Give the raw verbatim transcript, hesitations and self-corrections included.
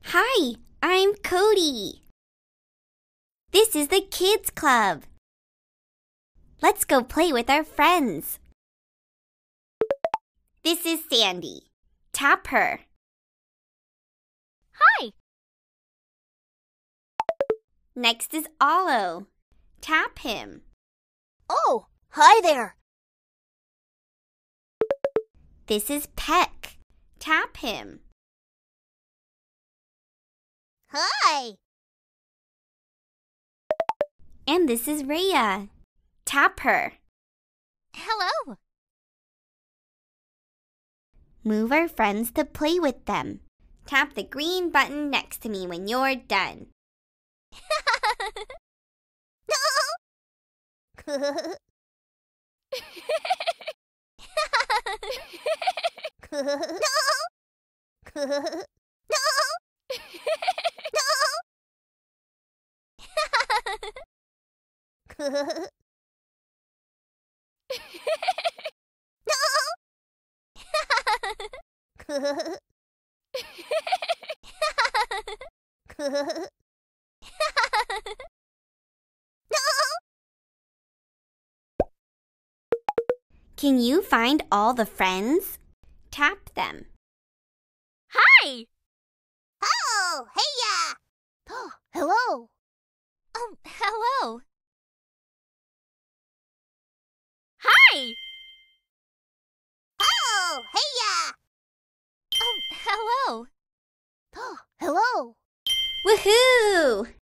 Hi, I'm Cody. This is the Kids Club. Let's go play with our friends. This is Sandy. Tap her. Hi. Next is Olo. Tap him. Oh, hi there. This is Peck. Tap him. Hi. And this is Rhea. Tap her. Hello. Move our friends to play with them. Tap the green button next to me when you're done. Can you find all the friends? Tap them. Hi. Oh, hey-ya! Oh, hello. Um, hello. Hi. Oh, hey-ya! Um, hello. Oh, hello. Woohoo!